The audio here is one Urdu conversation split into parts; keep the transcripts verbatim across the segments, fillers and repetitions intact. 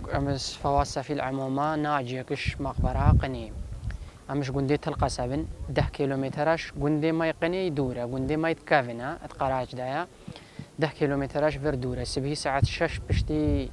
أمس فواز في العمومة ناجي كش مقبرة قني أمش قندي تلقى سبن ده كيلومترش قندي ما يقني دورة قندي ما يتكافنا اتقراج دايا ده كيلومترش فردورة سبهي ساعة شش بشتي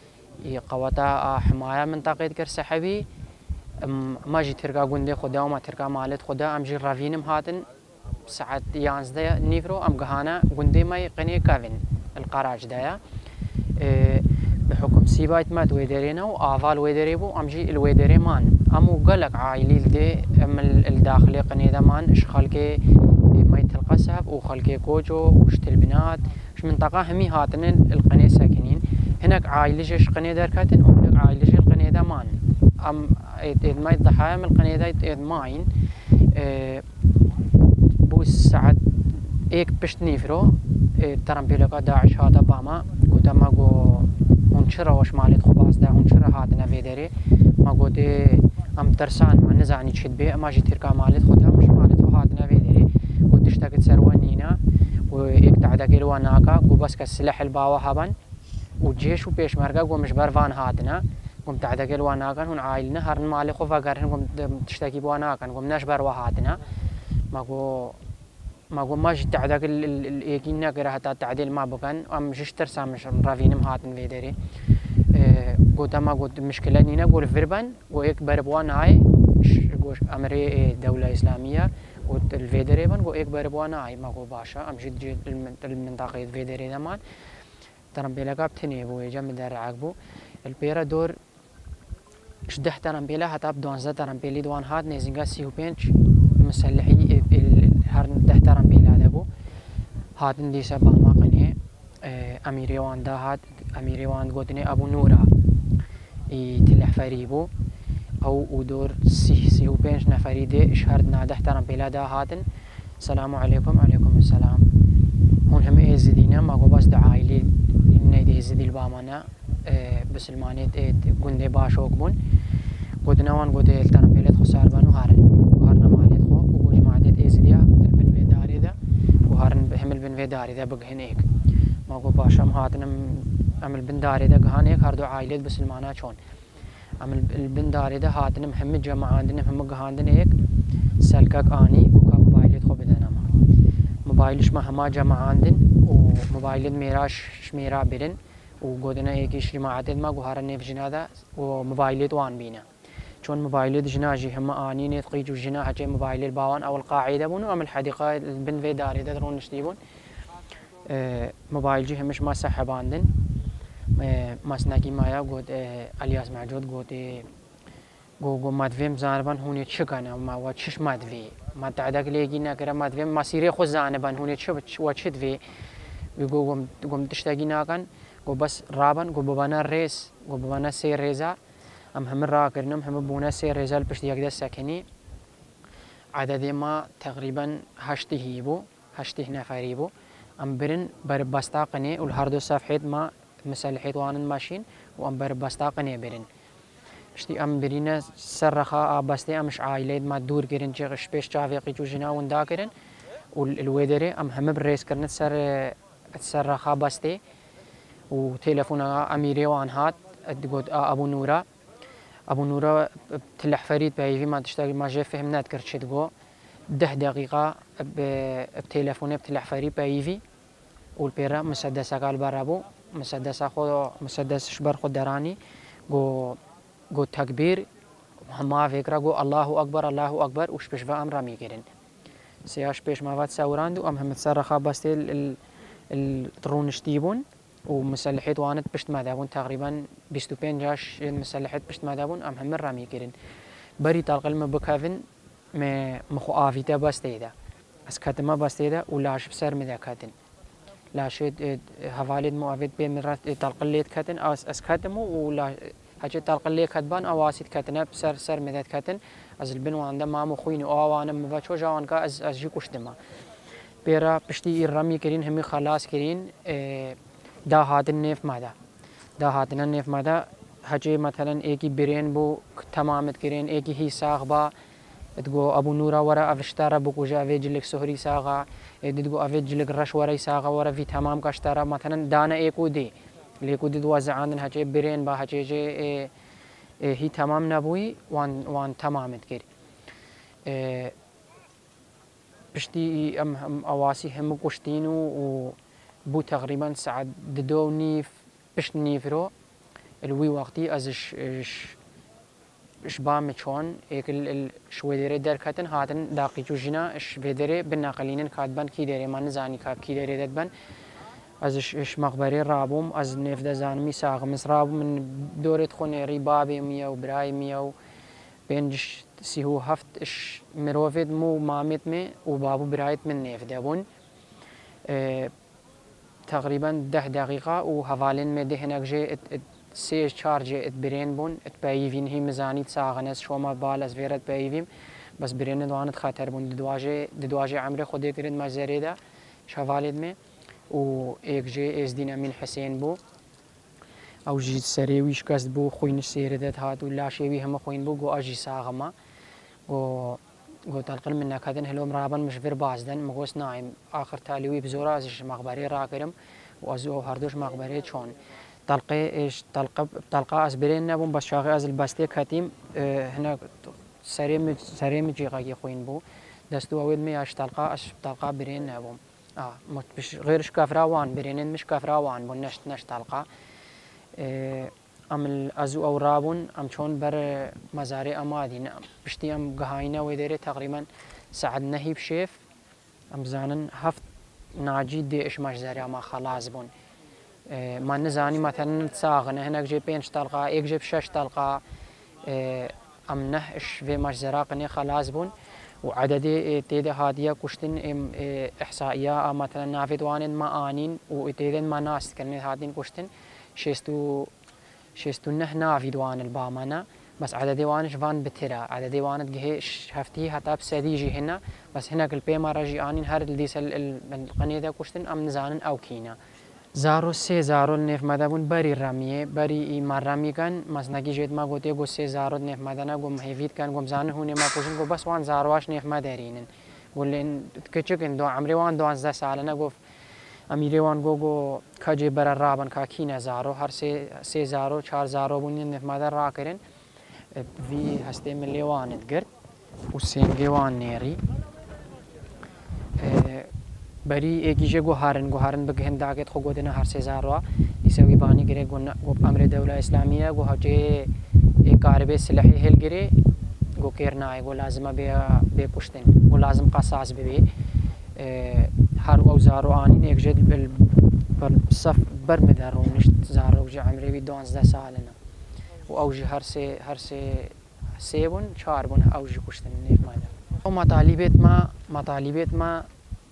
قوتا حماية منطقة كر سحبي ما جي ترقى قندي خدا وما ترقى مالت خدا أم جي رافينم هاتن ساعة يانز دايا نيفرو أم قهانا قندي ما يقني كافن القراج دايا اه بحكم سيبايت مات ويدرينا وآفال ويدريبو أمجي الويدري مان أمو قلق عائلي لدي أم الداخلي قنيدا مان إش خلقي ما يتلقى سحب وخلقي كوجو وشتل بنات إش منطقة همي هاتن القني ساكنين هناك عائلي جيش قنيدا ركاتن وهناك عائلي جيش القنيدا مان أم إذ ما يضحايا من القنيدا إذ ماين اه بوس ساعة إيك بشت نيفرو اه ترمبيلوكا داعش هذا باما قدما قو هونشرا وش مالت خباز ده هونشرا هاتنا فيدري ما قودي ام ترسان ما نزعني تشد بي ما جي تركا مالت خدها مش مالت هاتنا فيدري قد اشتكت سروانينا ويك تعدك الواناكا قو بس كالسلاح الباوا هبن وجيش وبيش مرقا قو مش برفان هاتنا قم تعدك الواناكا هون عائلنا هرن مالي خوفا قرهن قم تشتكي بواناكا قم نشبر وهاتنا ما قو ما قو ما جي تعدك الإيكينا كره حتى تعديل ما بكن أم جشتر سامش رافينم هاتن فيدري قلت ما قلت مشكلة نينا قول فيربان وإيك بربوان هاي قوش أمري دولة إسلامية قلت الفيدري بان قو إيك بربوان هاي ما قو باشا أم جد جد المنطقة فيدري دمان ترى بيلا قابتني بو يجا مدار عقبو البيرا دور شده ترى بيلا حتى بدونزا ترى بيلي دوان هات نيزنجا سيو بينش مسلحي هرن ده ترى بيلا دبو هاتن دي سبا ما قني أميري وان دا هات أميري وان قوتني أبو نورا يتلح فريبو أو ودور سي سيو بينش نفري دي شهرنا ده ترى بيلا دا هاتن السلام عليكم عليكم السلام هون هم إيزدينا ما قو بس دعايلي نيدي إيزدي البامانا بسلماني قندي باشوك بون قوتنا وان قوتي ترى بيلا خسار بانو هارن وهارنا ماليت خو وقو جماعة إيزديا البنوي داري دا وهارن بهم البنوي داري دا بقهن إيك ما قو باشام هاتنم أم البنداري دا قهان إيك هردو عائلات بسلمانا شون أم البنداري دا هاتنم هم جماعة عندنا هم قهان دن إيك سلكك آني قوكا موبايلات خو بدنا ما موبايلش ما هما جماعة عندن وموبايلات ميراش شميرا برن وقودنا إيكيش جماعات ما قو هارن نيف جنا دا وموبايلات وان بينا شون موبايلات جنا جي هم آني نتقيجو جنا هجي موبايل الباوان أو القاعدة بونو أم الحديقة البنوي داري دا درون نشتيبون اه موبايل جي همش ما سحب عندن اه ماسناكي مايا قود اه الياس معجود قود اه قو قو مادفيم زانبان هوني تشكنا ما واتشش مادفي ما تعدق ليجينا كرا مادفيم ما سيري خو زانبان هوني تش واتشد في يقو قوم قوم تشتاقينا كان قو بس رابن قو ببانا ريس قو ببانا سير ريزا ام هم راكرنم هم بونا سير ريزا البشت يقدر ساكني عدد ما تقريبا هشته هيبو هشته نفريبو ام برن بربستا قني والهردو صفحه ما مسلحيت وانن ماشين وام بربستا قني برن اشتي ام برينا سرخا ابستي امش عائلات ما دور كرن جيش بيش شافيقي جوجنا وندا كرن والويدري ام هم بريس كرن سر سرخا بستي وتليفون اميري وان هات تقول ابو نورا ابو نورا تلح فريد بايفي ما تشتغل ما جاي فهمنا تكرتش تقول ده دقيقة بتليفوني بتلح فريد بايفي والبيرا مسدس قال برابو مسدس أخو مسدس شبر خود دراني جو جو تكبير ما فكرة جو الله أكبر الله أكبر وش بيش فام رامي كرين سياش بيش ما فات سوراندو أم هم تصرخا بس ال الطرون شتيبون ومسلحيت وانت بشت مذابون تقريبا بيستو بين جاش مسلحيت بشت مذابون أم هم رامي كرين بري تلقى الم بكافن ما مخو آفيتا بس تيدا أسكت ما بس تيدا ولاش بسر مذا كاتن لاشيت هفاليد مؤفيد بمرات تلقليت كاتن أو أسكتمو ولا هجت تلقلي كاتبان أو واسيد كاتنا بسر سر مذات كاتن از البن وعنده ما مخوين أو وانا مباشر جوان كا از از جي كشتما بيرا بشتي الرمي كرين همي خلاص كرين دا هاتن نيف ماذا دا هاتنا نيف ماذا هجي مثلا ايكي برين بو تمامت كرين ايكي هي ساغبا تقول أبو نورا ورا أفشتارا بوكوجا أفيجلك سهري ساغا تقول أفيجلك رش ورا ساغا ورا في تمام كاشتارا مثلا دانا إيكو دي ليكو دي دوازة عندن هجي برين با هجي جي إيه إيه هي تمام نبوي وان وان تمام تكير إيه بشتي ام هم اواسي هم قشتينو و بو تقريبا ساعة ددو نيف بشت نيفرو الوي وقتي ازش اش اش بام چون ايك الشويدري دركتن هاتن داقي جوجنا اش فيدري بالناقلين كاتبان كي ديري ما نزاني كاب كي ديري دبن ازش اش مقبري رابوم از نيف دزانمي ساغ مسراب من دورة خوني ريبابي ميا وبراي ميا بينش سيهو هفت اش مروفيد مو مامت مي وبابو برايت من نيف دابون اه تقريبا ده دقيقة وهفالين مي دهنك جي ات ات سي چار ات برين بون ات بايفين هي مزاني تساغنس شو ما بالاس فيرت بايفيم بس برين دوانت خاطر بون ددواجي ددواجي عمري خودي كريد ما زريدا شفاليد مي و ايك جي از دين امين حسين بو او جي سريويش كاست بو خوين سيردت هات ولا شيوي هم خوين بو جو اجي ساغما و جو تلقل منا كادن هلوم رابن مش فير بازدن مغوس نايم اخر تاليوي بزورا ازش مقبري راكرم وازو هردوش مقبري چون تلقي ايش تلقى تلقى اسبرين نبون بس شاغي از الباستي كاتيم اه هنا سريم سريم جيغا خوين بو دستو اود مي اش تلقى اش تلقى برين نبون اه مش غيرش كافراوان برينين مش كافراوان بون نشت نشت تلقى اه ام الازو او رابون ام چون بر مزاري امادين بشتي ام قهاينا ويدري تقريبا سعد نهي بشيف ام زانن هفت ناجي دي اش مجزاري اما خلاص بون اه ما نزاني مثلا تساغنا هناك جي بينش تلقى ايك جيب شش تلقى اه ام نه اش في مجزرا قني خلاص بون وعددي تيدا هادية كشتن ام اه احصائية مثلا نافد وانن ما انين وتيدا ما ناس كلمة هادين كشتن شيستو شيستو نه نافد وان البامانا بس عددي وانش فان بترا عددي وانت جهش هفتي حتى بسديجي هنا بس هناك البيما راجي انين هر ديس القنية دا كشتن ام نزانن او كينا زارو سه زارو نف مدابون بری رامیه بری ای مرامی کن مسنگی جد ما گوته گو سه زارو نف مدانا گو مهیفید کن گو مزانه هونه ما کوشن گو بس وان زارواش نف مدارینن گولن کچکن دو عمری وان دوانزده سالنا گو امیری وان گو گو کجی بر رابن کا کینه زارو هر سه سه زارو چهار زارو بونین نف مدار را کرن وی هسته ملی واند گرد و سینگی وان نیری بري ايجي جو هارن جو هارن بجهن داقت خو گودنا هر سه زاروا يسوي باني گري گو امر دوله اسلاميه جو هجي كاربه سلاحي هل گري جو كيرنا جو لازم بي بي پشتن جو لازم قصاص بي هر او زارو اني ايك جد بالصف برمدارو نشت زارو جو عمري بي دوانزده سالنا او جي هر سه هر سه سيبون چاربون او جي پشتن نيف ماده او مطالبات ما مطالبات ما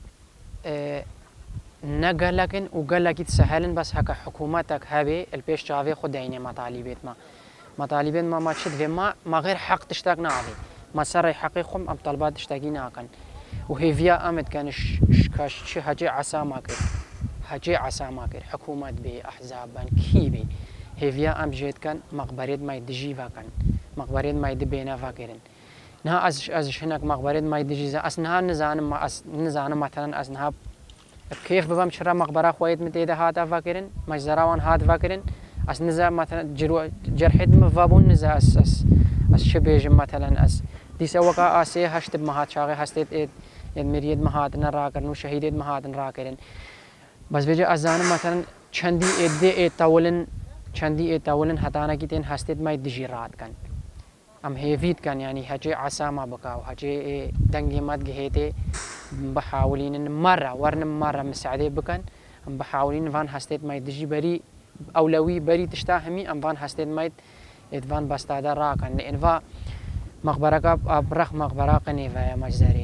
اه نقلكن وقلكت سهلن بس هكا حكومتك هبي البيش شافي خديني مطالبات ما مطالبات ما ما تشد في ما ما غير حق تشتاق نعبي ما سر حقيقهم ام طلبات تشتاقي ناكن وهي فيا امد كان كاش شي هجي عسى ماكر هجي عسى ماكر حكومات بي احزابا كيبي هي فيا ام جيت كان مقبريد ما يدجي فاكن مقبريد ما يدبينا فاكرن نها از از هناك مقبرة ما يدجي أسنها نزان ما أس نزان مثلا أسنها كيف ببام شرا مقبرة خويت متيدا هذا فاكرين مجزراوان هذا فاكرين أس نزا مثلا جرو جرحد مفابون نزا أس أس أس شبيج مثلا أس دي سوكا أسي هشتب مهات شاغي هستيت إد مريد مهات نراكر نو شهيد مهات نراكرين بس بيجي أزان مثلا چندي إدي إد تولن چندي إد تولن هتانا كتين هستيت ما يدجي رات كان ام هيفيد كان يعني هجي عسى ما بقاو هجي دنجي مات جهيتي بحاولين مرة ورن مرة مساعدة بكن ام بحاولين فان هستيت ما يدجي بري أولوي بري تشتاهمي ام فان هستيت ما يد فان بستادا راكن لأن فا مقبرة كاب أبرخ مقبرة قنيفة يا مجزري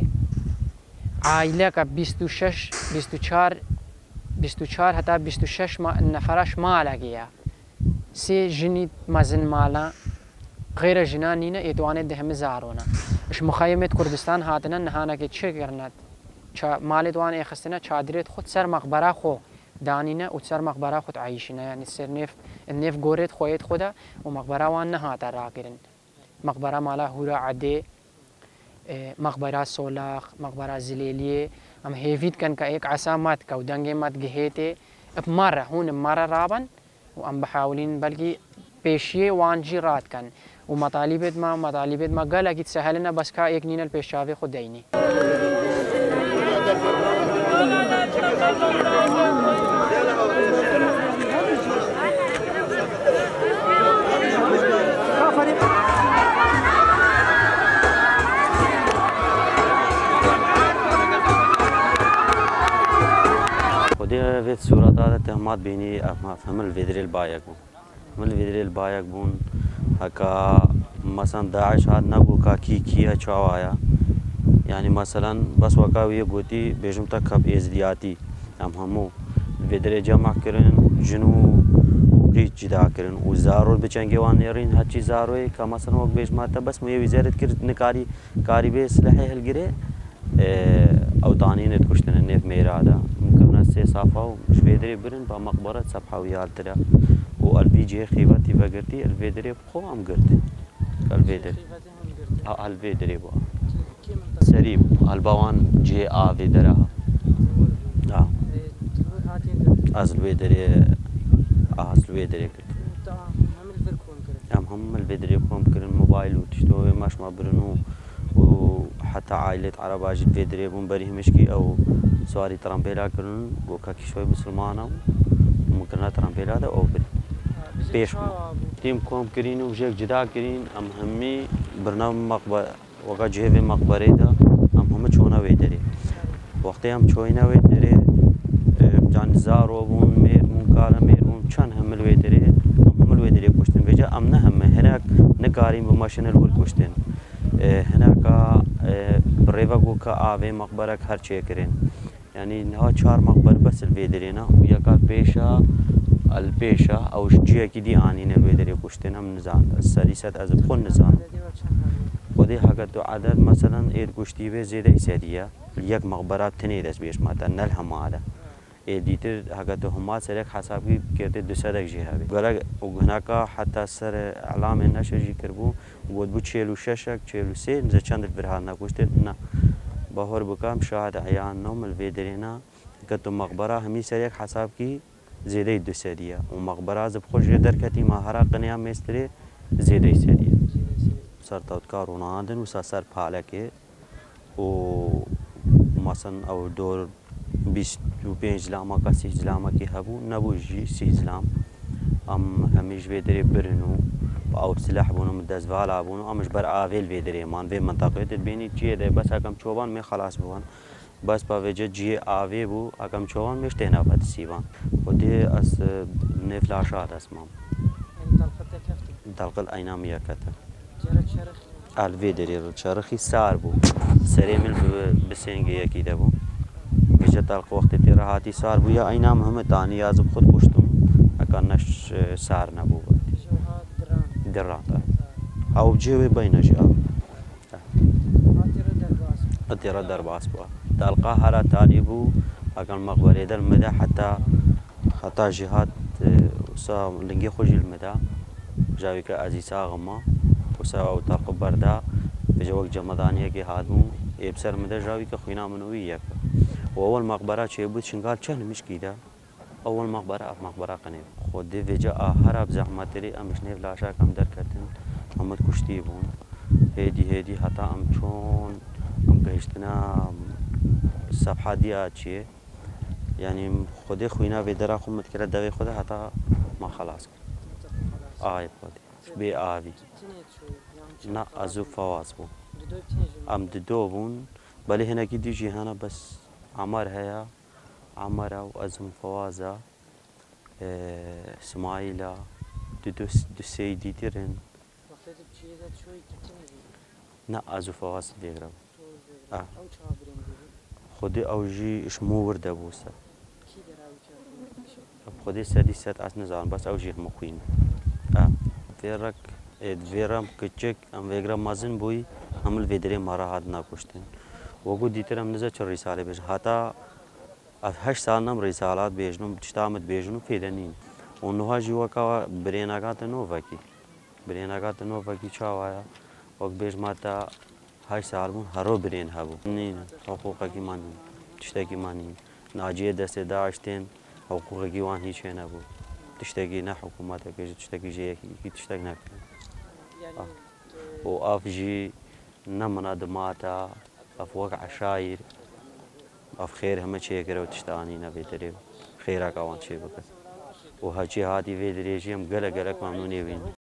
عائلة كاب بيستو شش بيستو چار بيستو چار حتى بيستو شش ما نفرش ما لقيا سي جني مزن مالا غير جنانينا يتواني دهم زارونا اش مخيمة كردستان هاتنا نهانا كي تشي كرنات مالي دوان اخستنا چادريت خود سر مقبرة خو دانينا و سر مقبرة خود عايشنا يعني سر نيف النيف غوريت خويت خودا و مقبرة وان نهاتا راكرن مقبرة مالا هورا عدي مقبرة سولاخ مقبرة زليلية ام هيفيد كان كايك عسامات كو دنگي مات جهيتي بمرة هون مرة رابن وأم بحاولين بلقي بيشي وانجي رات كان ومطالبت ما مطالبت ما قال أكيد سهلنا بس كا يكنين البيشافي خديني. خودی وید صورت آده تهمات بینی افهم همه الفیدری البایق بون همه الفیدری البایق بون هکا مثلا داعش هاد نبو کا کی کیه چاوایا يعني مثلا بس وكاوية قوتي بيجم تكب ازدياتي ام همو الفيدري جمع كرن جنو وقريت جدا كرن وزارو بچنگي وان يرين هاتشي زاروي كمثلا وقت بيج ماتا بس مي وزارة كرت نكاري كاري بي سلاحي هالجري او طانين الكشتن النيف ميرادا ممكن نسي صافا ومش فيدري برن بمقبرة سبحاوي هالترا والبي جي خيباتي بقرتي الفيدري بخو ام قرتي الفيدري اه الفيدري بو سريب البوان جي آ في درها اه ازل ويدري ازل ويدري ام هم الفيدري كوم كرن موبايل وتشتوي ماش ما برنو وحتى عائلة عرب اجي الفيدري بون بريه مشكي او سواري ترامبيلا كرن وكاكي شوي بسلمانة ممكن ترامبيلا ده او بري بيش تيم كوم كرين وجيك جدا كرين ام همي برنامج مقبرة وقت جهه مقبره ده ام هم چونه ویدری وقتی هم چونه ویدری جان زارو بون میر بون کار میر بون چند هم ویدری ام هم ویدری کشتن بجا ام نه هم هناك نکاریم به ماشین الول کشتن هناك بريفا گوکا آوه مقبره هر چه کرین يعني نها چهار مقبره بس الویدرینا و یکار پیشا البيشا او جيه كدي انين الويدري كشتن ام نزان السادسات از بخون نزان خودی حقت دو عدد مثلا اید گوشتی به زیاده سریعه یک مقبره تنی دست بیش ماتا نل هماده ایدیتر حقت دو همات سرک حسابی کرده دو صدق جهه بی ولی هناك حتی سر اعلام نشر جی کربو بود بود چهل و ششک چهل و سه نزد چند البرهان نکشته نه بهار بکام شاهد عیان نوم الویدرینا حقت دو مقبره همی سرک حساب کی زیاده دو سریعه و مقبره زب خوش در کتی ماهرا قنیام مستری زیاده سریعه سر تودكار ونادن وساسر بالكي و مثلا او دور بیست و پنج لامه کا سی لامه کی هبو نبو جي سی لام ام هميش فيدري برنو او سلاح بونو مدز فالا بونو امش بر اويل فيدري مان في منطقه تبيني جي ده بس اكم چوبان مي خلاص بوان بس با وجه جي اوي بو اكم چوبان مش تينا فد سيبان ودي اس نفلاشات اسمام دلقل ايناميه كتا الفيدري الشرخي سار بو سريمل بسنجي يكي دبو بيجا تلق وقت تيرهاتي سار بو يا اينام هم تاني يازب خود كشتم اكنش سار نبو درات او جيوي بين جاء اتيرا درباس بو تلقى هرا تاليبو اكن مقبره در المدى حتى حتى جهات وسا لنجي خوجي المدى جاويك عزيزا غما وسا تلقى بردا بجوك جمدانيه كي هادمو ابسر مدى جاويك خوينا منوي يك واول مقبره چه بود شنگال چه نمش كيدا اول مقبره اف مقبره قنيب خود دي فيجا هرب زحمتري امش نيف لاشا كم دركتن محمد كشتي بون هيدي هيدي حتى ام چون ام گشتنا صفحه دي اچي يعني خودي خوينا في درا خو متكره دوي خود حتى ما خلاص آي خودي بي آوي نا ازو فواز بون ام دو بون بلي هنا كي دي جهانا بس عمر هيا عمر او ازم فوازا اه اسماعيلا دو دو دو سيدي تيرن نا ازو فواز بيغرب اه خودي او جي اشمو ورده بوسا خودي سادي سات اس نزان بس او جي مخوين اه فيرك اد فيرام كچك ام ويغرام مازن بوي همل ويدري مارا هاد نا كشتن وگو دیترم نزا چه رساله بیش حتی از هشت سال نم رسالات بیشنم چتامت بیشنم فیدنین اونها جوا کا بریناگات نوواکی بریناگات نوواکی چاوایا وقت بیش ماتا هشت سال بون هرو برین هبو نین حقوق کی مانی چتا کی مانی ناجیه دست داشتن حقوق کی وان هیچ نبود تشتكي نا حكوماتك تشتكي جيك تشتكي ناك وأفجي نمنا دماتا أف وقع شاير أف خير هم شيء كرو تشتاني نبي تريب خيرك أوان شيء بك وهالشي هادي في دريجي هم قلق قلق ممنوني بين